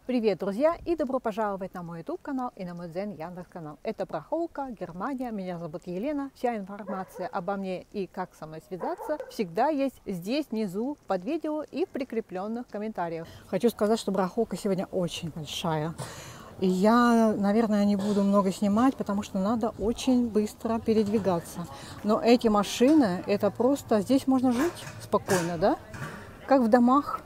Привет, друзья, и добро пожаловать на мой YouTube канал и на мой Дзен Яндекс канал. Это Барахолка, Германия. Меня зовут Елена. Вся информация обо мне и как со мной связаться всегда есть здесь внизу под видео и в прикрепленных комментариях. Хочу сказать, что барахолка сегодня очень большая. И я, наверное, не буду много снимать, потому что надо очень быстро передвигаться. Но эти машины, это просто... Здесь можно жить спокойно, да? Как в домах.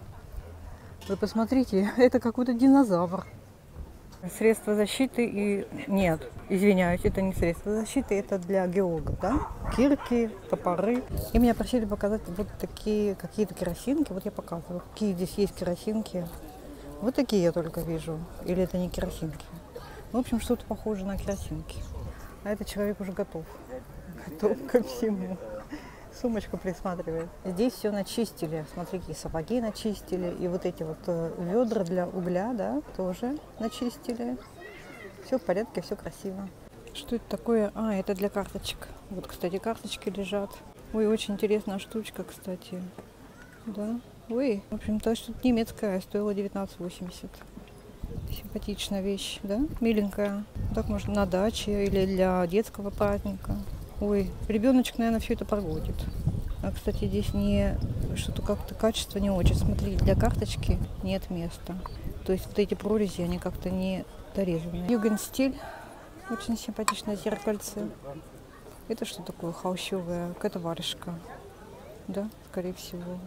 Вы посмотрите, это какой-то динозавр. Средства защиты и... Нет, извиняюсь, это не средства защиты, это для геологов, да? Кирки, топоры. И меня просили показать вот такие какие-то керосинки. Вот я показываю, какие здесь есть керосинки. Вот такие я только вижу. Или это не керосинки. В общем, что-то похоже на керосинки. А этот человек уже готов. Готов ко всему. Сумочку присматривает. Здесь все начистили. Смотрите, сапоги начистили. И вот эти вот ведра для угля, да, тоже начистили. Все в порядке, все красиво. Что это такое? А, это для карточек. Вот, кстати, карточки лежат. Ой, очень интересная штучка, кстати. Да. Ой, в общем-то, что-то немецкая, стоила 19,80. Симпатичная вещь, да? Миленькая. Так можно на даче или для детского праздника. Ой, ребеночек, наверное, все это проводит. А, кстати, здесь не что-то как-то качество не очень. Смотрите, для карточки нет места. То есть вот эти прорези, они как-то не дорезаны. Югенстиль. Очень симпатичное зеркальце. Это что такое? Холщовая. Какая-то варежка. Да, скорее всего.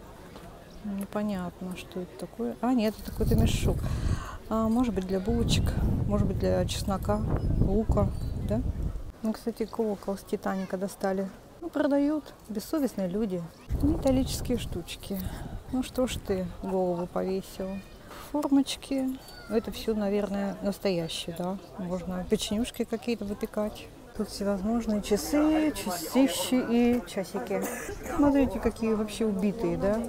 Непонятно, что это такое. А, нет, это какой-то мешок. А, может быть, для булочек. Может быть, для чеснока, лука, да? Ну, кстати, колокол с Титаника достали. Ну, продают бессовестные люди. Металлические штучки. Ну, что ж ты голову повесил. Формочки. Это все, наверное, настоящее, да. Можно печенюшки какие-то выпекать. Тут всевозможные часы, часищи и часики. Смотрите, какие вообще убитые, да.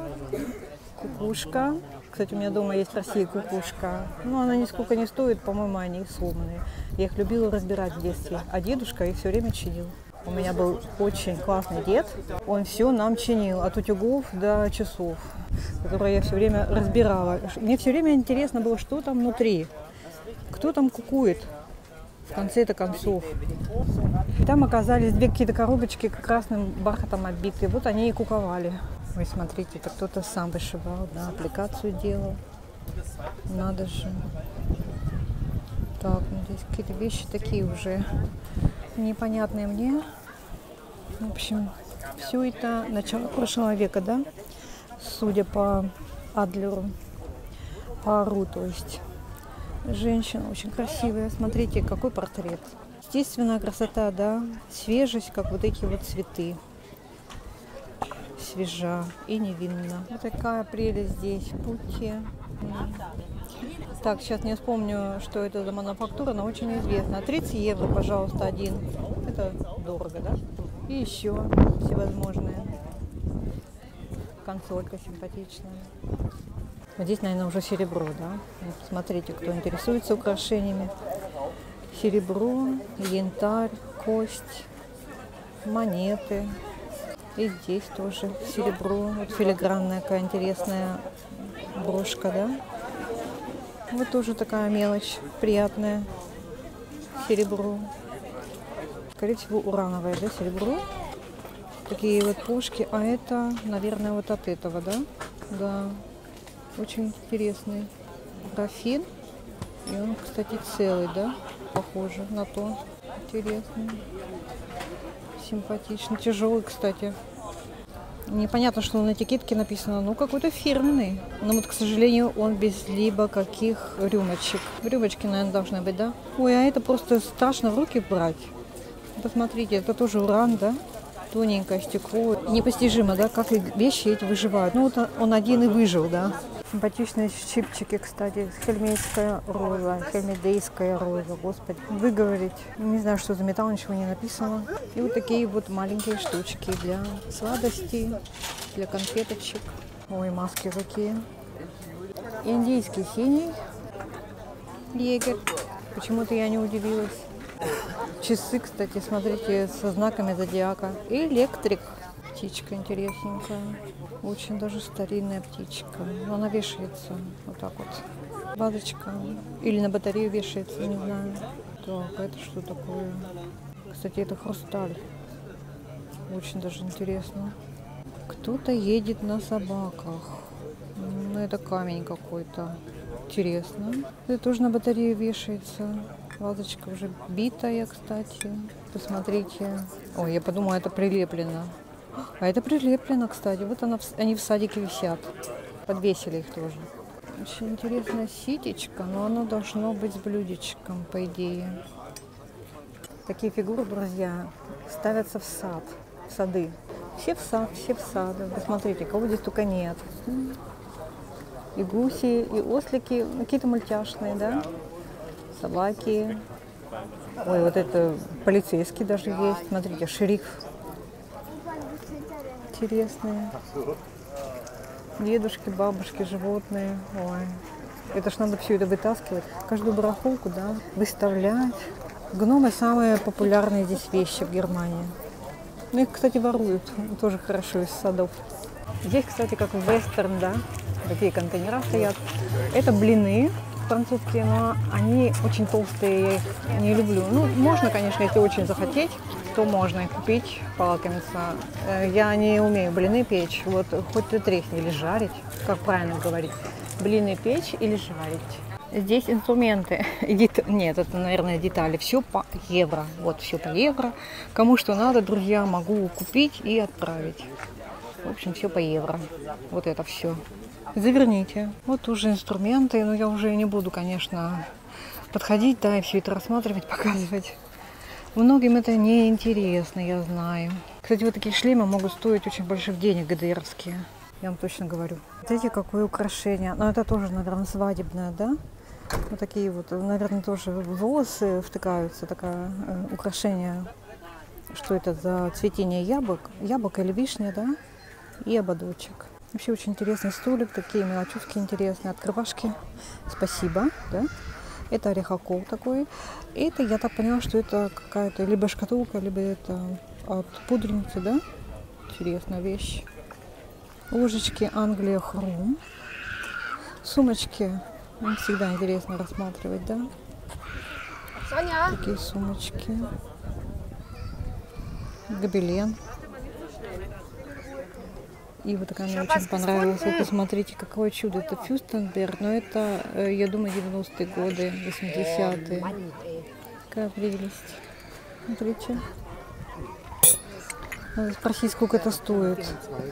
Кукушка. Кстати, у меня дома есть в России кукушка. Но она нисколько не стоит, по-моему, они сломанные. Я их любила разбирать в детстве, а дедушка их все время чинил. У меня был очень классный дед. Он все нам чинил, от утюгов до часов, которые я все время разбирала. Мне все время интересно было, что там внутри, кто там кукует в конце-то концов. Там оказались две какие-то коробочки красным бархатом оббитые. Вот они и куковали. Вы смотрите, это кто-то сам вышивал, да, аппликацию делал. Надо же. Так, ну здесь какие-то вещи такие уже непонятные мне. В общем, все это начало прошлого века, да? Судя по Адлеру, по Ару, то есть. Женщина очень красивая. Смотрите, какой портрет. Естественная красота, да? Свежесть, как вот эти вот цветы. Свежа и невинна. Вот такая прелесть здесь. Пути. Так, сейчас не вспомню, что это за мануфактура, но очень известна. 30 евро, пожалуйста, один. Это дорого, да? И еще всевозможные. Консолька симпатичная. Вот здесь, наверное, уже серебро, да? Вот смотрите, кто интересуется украшениями. Серебро, янтарь, кость, монеты. И здесь тоже серебро. Вот филигранная какая интересная брошка, да? Вот тоже такая мелочь приятная. Серебро. Скорее всего, урановое, да, серебро. Такие вот пушки. А это, наверное, вот от этого, да? Да. Очень интересный графин. И он, кстати, целый, да? Похоже на то. Интересный. Симпатичный. Тяжелый, кстати. Непонятно, что на этикетке написано. Ну, какой-то фирменный. Но вот, к сожалению, он без либо каких рюмочек. Рюмочки, наверное, должны быть, да? Ой, а это просто страшно в руки брать. Посмотрите, это тоже уран, да? Тоненькое стекло. Непостижимо, да, как вещи эти выживают. Ну, вот он один и выжил, да. Симпатичные щипчики, кстати. Хельмейская роза, хельмедейская роза, господи. Выговорить. Не знаю, что за металл, ничего не написано. И вот такие вот маленькие штучки для сладостей, для конфеточек. Ой, маски какие. Индийский синий егерь. Почему-то я не удивилась. Часы, кстати, смотрите, со знаками зодиака. Электрик. Птичка интересненькая. Очень даже старинная птичка. Но она вешается вот так вот. Вазочка. Или на батарею вешается, не знаю. Так, это что такое? Кстати, это хрусталь. Очень даже интересно. Кто-то едет на собаках. Ну, это камень какой-то. Интересно. Это тоже на батарею вешается. Вазочка уже битая, кстати. Посмотрите. Ой, я подумала, это прилеплено. А это прилеплено, кстати. Вот они в садике висят. Подвесили их тоже. Очень интересная ситечка, но оно должно быть с блюдечком, по идее. Такие фигуры, друзья, ставятся в сад, в сады. Все в сад, все в сад. Посмотрите, кого здесь только нет. И гуси, и ослики, какие-то мультяшные, да? Собаки. Ой, вот это полицейский даже есть. Смотрите, шериф. Интересные. Дедушки, бабушки, животные. Ой, это ж надо все это вытаскивать. Каждую барахолку, да, выставлять. Гномы самые популярные здесь вещи в Германии. Ну, их, кстати, воруют. Тоже хорошо из садов. Здесь, кстати, как в вестерн, да, такие контейнера стоят. Это блины французские, но они очень толстые, я их не люблю. Ну, можно, конечно, если очень захотеть, то можно их купить, полакомиться. Я не умею блины печь, вот хоть ты тресни, или жарить, как правильно говорить, блины печь или жарить. Здесь инструменты, нет, это, наверное, детали, все по евро, вот все по евро. Кому что надо, друзья, могу купить и отправить. В общем, все по евро, вот это все. Заверните. Вот уже инструменты, но я уже не буду, конечно, подходить, да, и все это рассматривать, показывать. Многим это не интересно, я знаю. Кстати, вот такие шлемы могут стоить очень больших денег, ГДРовские. Я вам точно говорю. Смотрите, какое украшение. Ну, это тоже, наверное, свадебное, да? Вот такие вот, наверное, тоже волосы втыкаются, такое украшение. Что это за цветение яблок? Яблоко или вишня, да? И ободочек. Вообще очень интересный столик, такие мелочевки интересные, открывашки. Спасибо, да? Это орехокол такой. Это, я так поняла, что это какая-то либо шкатулка, либо это от пудреницы, да? Интересная вещь. Ложечки Англия Хрум. Сумочки. Всегда интересно рассматривать, да? Соня. Такие сумочки. Гобелен. И вот такая мне очень понравилась. Вы посмотрите, какое чудо. Это Фюстенберг, но это, я думаю, 90-е годы, 80-е. Какая прелесть. Смотрите. Надо спросить, сколько это стоит.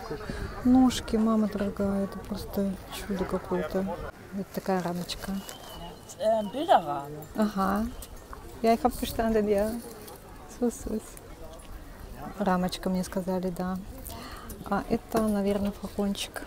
Ножки, мама дорогая, это просто чудо какое-то. Вот такая рамочка. Bilderrahmen. Ага. Я их verstanden, ja. Süß. Рамочка, мне сказали, да. А это, наверное, флакончик.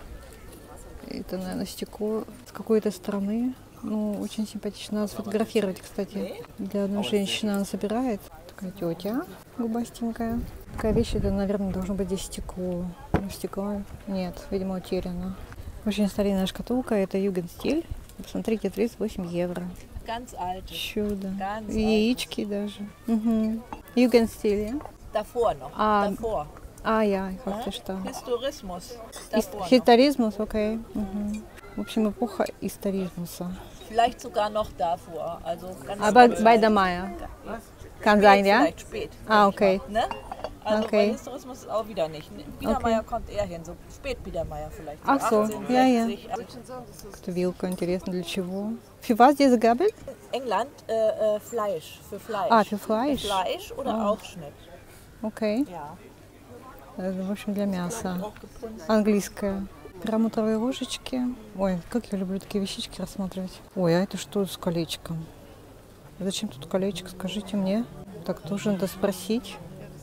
Это, наверное, стекло с какой-то стороны. Ну, очень симпатично. Надо сфотографировать, кстати. Для одной женщины она собирает. Такая тетя губастенькая. Такая вещь, это, наверное, должно быть здесь стекло. Но стекла нет, видимо, утеряно. Очень старинная шкатулка. Это Югенстиль. Посмотрите, 38 евро. Ganz alte. Чудо. Ganz Яички даже. Угу. Югенстиль, ja? Davor noch. А, Davor. А, я как-то что. Historismus. Davor noch. Историзмус, окей. Угу. В общем, эпоха историзмуса. Vielleicht sogar noch davor. Also ganz Aber ganz bei alt. der Maya. Kann sein, ja? Vielleicht spät. Ah, denke ich okay. mal, ne? Also Okay. bei Historismus ist auch wieder nicht. Biedermeier kommt eher hin, so spät Biedermeier vielleicht. Ach so, 18, ja, ja. 60. Это вилка, интересно, для чего? Für was diese Gabel? England Fleisch, für Fleisch. А, für Fleisch. Fleisch oder Aufschnitt. Окей. Ja. Это, в общем, для мяса. Auch gepunzt. Английская. Перламутровые ложечки. Ой, как я люблю такие вещички рассматривать. Ой, а это что с колечком? Зачем тут колечко, скажите мне? Так, тоже надо спросить.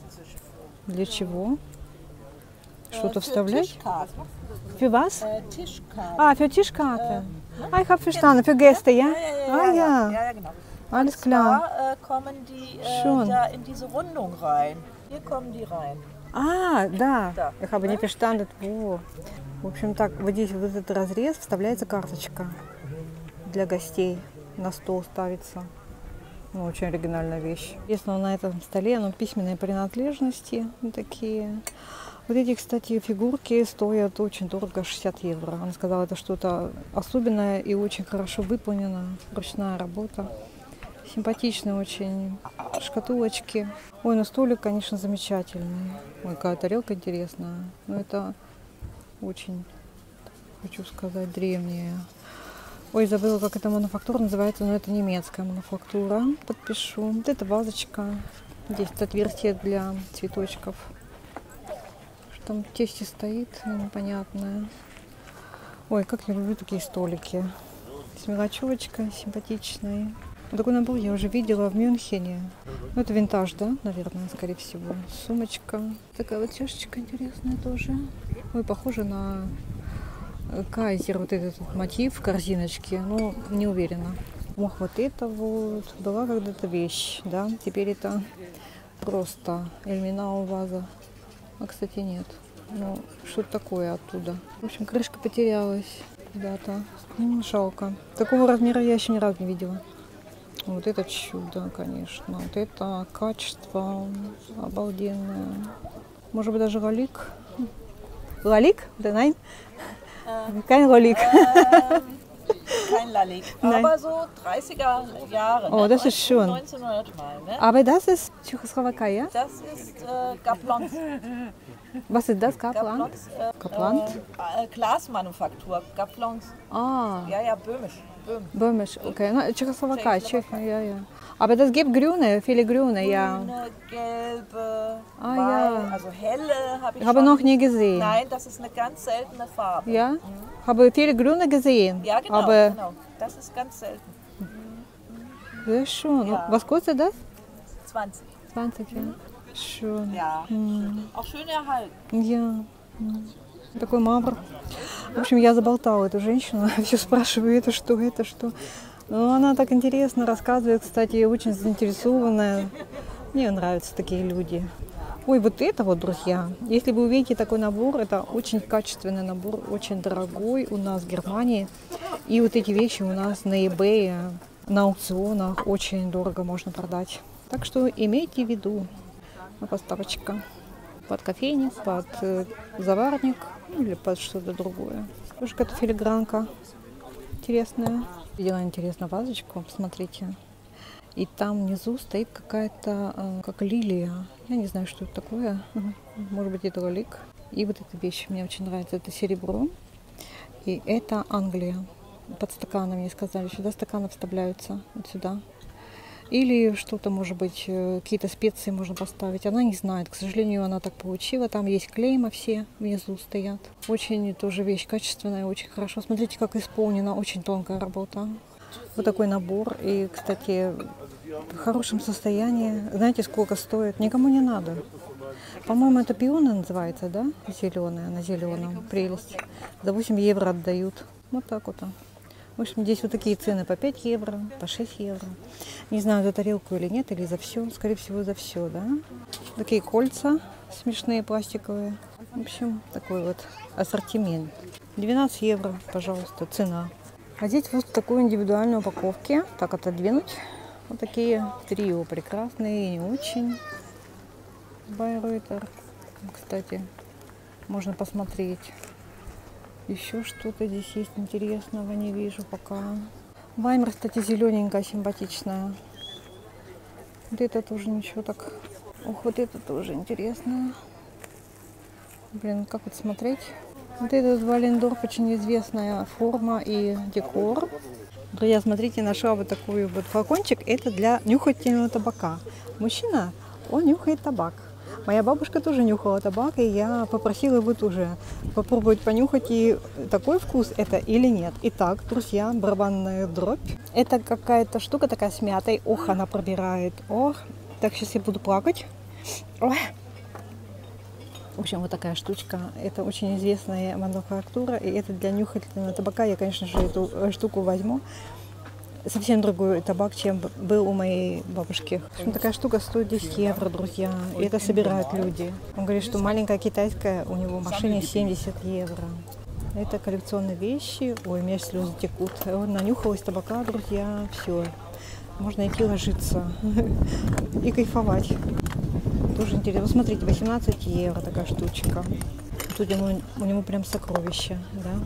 Для чего? Что-то Für вставлять? Tischkarten. Für was? Tischkarten. А, für Tischkarte. Ah, ich habe verstanden. Für Gäste, ja? Ah, ja. Ja, genau. Alles Und klar. zwar kommen die Schon. da in diese Rundung rein. Hier kommen die rein. А, да. Да. Ich habe nicht verstanden. Во. В общем, так, вот здесь вот этот разрез вставляется карточка для гостей. На стол ставится. Ну, очень оригинальная вещь. Если на этом столе, ну, письменные принадлежности такие. Вот эти, кстати, фигурки стоят очень дорого, 60 евро. Она сказала, это что-то особенное и очень хорошо выполнено, ручная работа. Симпатичные очень шкатулочки. Ой, ну столик, конечно, замечательный. Ой, какая тарелка интересная. Но это очень, хочу сказать, древняя. Ой, забыла, как эта мануфактура называется, но это немецкая мануфактура. Подпишу. Вот эта вазочка. Здесь отверстие для цветочков. Что там в тесте стоит, непонятное. Ой, как я люблю такие столики. С мелочевочкой симпатичной. Вот такой набор я уже видела в Мюнхене. Ну, это винтаж, да, наверное, скорее всего. Сумочка. Такая вот чашечка интересная тоже. Ой, похоже на кайзер, вот этот вот мотив корзиночки. Но не уверена. Ох, вот это вот. Была когда-то вещь, да. Теперь это просто Эльминау ваза. А, кстати, нет. Ну, что-то такое оттуда. В общем, крышка потерялась куда-то. Жалко. Такого размера я еще ни разу не видела. Вот это чудо, конечно. Вот это качество обалденное. Может быть, даже ролик. Ролик? Да, nein? Kein Rolik. Kein Lalik. Aber so 30er Jahre. Oh, das ist schön. 1900 mal. Ne? Aber das ist Tschechoslowakei, ja? Das ist Gablons. Was ist das? Kaplan? Kaplan? Glasmanufaktur. Gablons. Ah. Ja, ja, böhmisch. Böhmisch, okay. Na, Tschechoslowakei, Tschechien, ja, ja. Aber das gibt grüne, viele grüne, ja. Grüne, gelbe, Ah, weiß, ja. also helle habe ich Habe schon. noch nie gesehen. Nein, das ist eine ganz seltene Farbe. Ja? Habe viele grüne gesehen. Ja, genau, Aber genau. Das ist ganz selten. sehr schön. Ja. Was kostet das? 20. 20, ja. Schön. Ja. Auch schön erhalten. Я. Такой мавр. В общем, я заболтала эту женщину. Все спрашиваю, это что, это что. Но она так интересно рассказывает, кстати, очень заинтересованная. Мне нравятся такие люди. Ой, вот это вот, друзья. Если вы увидите такой набор, это очень качественный набор, очень дорогой у нас в Германии. И вот эти вещи у нас на eBay, на аукционах очень дорого можно продать. Так что имейте в виду. Поставочка под кофейник, под заварник или под что-то другое. Тоже какая-то филигранка интересная. Видела интересную вазочку, посмотрите. И там внизу стоит какая-то, как лилия. Я не знаю, что это такое. Может быть, это ролик. И вот эта вещь мне очень нравится. Это серебро. И это Англия. Под стаканом, мне сказали. Сюда стаканы вставляются. Вот сюда. Или что-то, может быть, какие-то специи можно поставить. Она не знает. К сожалению, она так получила. Там есть клейма все внизу стоят. Очень тоже вещь качественная, очень хорошо. Смотрите, как исполнена. Очень тонкая работа. Вот такой набор. И, кстати, в хорошем состоянии. Знаете, сколько стоит? Никому не надо. По-моему, это пионы называется, да? Зеленая, на зеленом. Прелесть. За 8 евро отдают. Вот так вот. В общем, здесь вот такие цены по 5 евро, по 6 евро. Не знаю, за тарелку или нет, или за все. Скорее всего, за все, да? Такие кольца смешные, пластиковые. В общем, такой вот ассортимент. 12 евро, пожалуйста, цена. А здесь вот в такой индивидуальной упаковке. Так, отодвинуть. Вот такие трио прекрасные и не очень. Байрейтер. Кстати, можно посмотреть. Еще что-то здесь есть интересного, не вижу пока. Ваймер, кстати, зелененькая, симпатичная. Вот это тоже ничего так. Ох, вот это тоже интересное. Блин, как вот смотреть? Вот этот Валендорф очень известная форма и декор. Друзья, смотрите, нашла вот такой вот флакончик. Это для нюхательного табака. Мужчина, он нюхает табак. Моя бабушка тоже нюхала табак, и я попросила его тоже попробовать понюхать, и такой вкус это или нет. Итак, друзья, барабанная дробь. Это какая-то штука такая с мятой. Ох, она пробирает. Ох, так, сейчас я буду плакать. Ой. В общем, вот такая штучка. Это очень известная мануфактура, и это для нюхательного табака. Я, конечно же, эту штуку возьму. Совсем другой табак, чем был у моей бабушки. В общем, такая штука стоит 10 евро, друзья. И это собирают люди. Он говорит, что маленькая китайская у него в машине 70 евро. Это коллекционные вещи. Ой, у меня слезы текут. Вот нанюхалась табака, друзья. Все. Можно идти ложиться и кайфовать. тоже интересно. Вот смотрите, 18 евро такая штучка. Тут у него прям сокровища, да.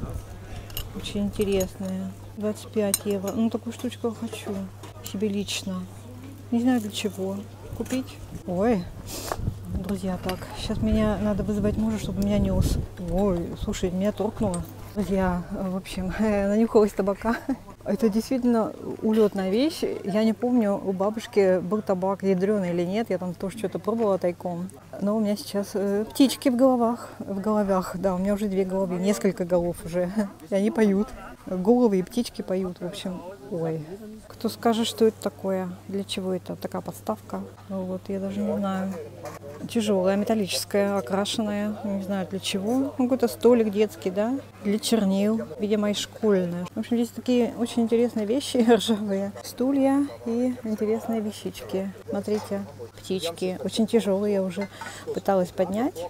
Очень интересные. 25 евро. Ну, такую штучку я хочу себе лично. Не знаю для чего. Купить? Ой, друзья, так. Сейчас меня надо вызывать мужа, чтобы меня нес. Ой, слушай, меня торкнуло. Друзья, в общем, нанюхалась табака. Это действительно улетная вещь. Я не помню, у бабушки был табак ядреный или нет. Я там тоже что-то пробовала тайком. Но у меня сейчас птички в головах. Да, у меня уже 2 головы, несколько голов уже. И они поют. Головы и птички поют, в общем. Ой, кто скажет, что это такое? Для чего это? Такая подставка. Вот, я даже не знаю. Тяжелая, металлическая, окрашенная. Не знаю для чего. Ну, какой-то столик детский, да? Для чернил. Видимо, и школьная. В общем, здесь такие очень интересные вещи ржавые. Стулья и интересные вещички. Смотрите, птички. Очень тяжелые. Я уже пыталась поднять.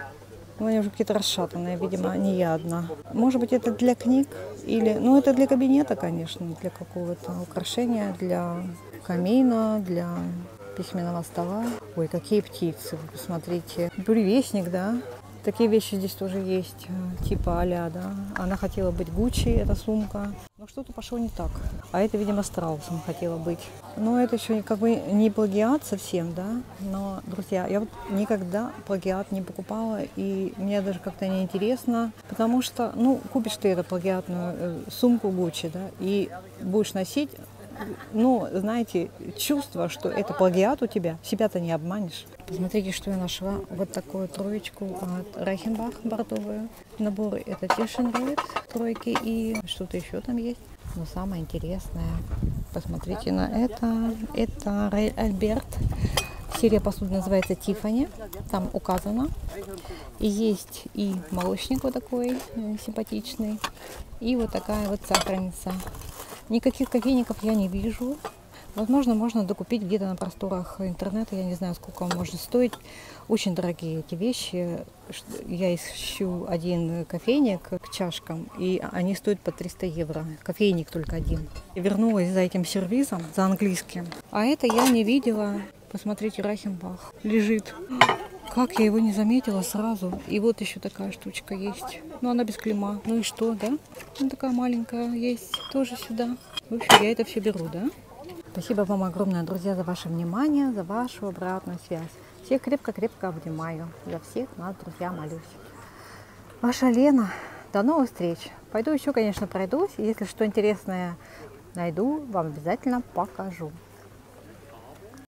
Но они уже какие-то расшатанные, видимо, не я одна. Может быть, это для книг или... Ну, это для кабинета, конечно, для какого-то украшения, для камина, для письменного стола. Ой, какие птицы, вы посмотрите. Буревестник, да? Такие вещи здесь тоже есть, типа а-ля, да. Она хотела быть Гуччи, эта сумка. Но что-то пошло не так. А это, видимо, страусом хотела быть. Но это еще как бы не плагиат совсем, да. Но, друзья, я вот никогда плагиат не покупала. И мне даже как-то не интересно. Потому что, ну, купишь ты эту плагиатную сумку Гуччи, да, и будешь носить. Ну, знаете, чувство, что это плагиат у тебя, себя-то не обманешь. Посмотрите, что я нашла. Вот такую троечку от Reichenbach бордовую. Набор это Тишенройд, тройки и что-то еще там есть. Но самое интересное, посмотрите на это. Это Рейль Альберт. Серия посуды называется Тиффани. Там указано. И есть и молочник вот такой симпатичный. И вот такая вот сахарница. Никаких кофейников я не вижу. Возможно, можно докупить где-то на просторах интернета. Я не знаю, сколько он может стоить. Очень дорогие эти вещи. Я ищу один кофейник к чашкам, и они стоят по 300 евро. Кофейник только один. Я вернулась за этим сервизом, за английским. А это я не видела. Посмотрите, Reichenbach лежит. Как я его не заметила сразу. И вот еще такая штучка есть. Но она без клейма. Ну и что, да? Она такая маленькая есть. Тоже сюда. В общем, я это все беру, да? Спасибо вам огромное, друзья, за ваше внимание, за вашу обратную связь. Всех крепко-крепко обнимаю. За всех нас, друзья, молюсь. Ваша Лена. До новых встреч. Пойду еще, конечно, пройдусь. И если что интересное найду, вам обязательно покажу.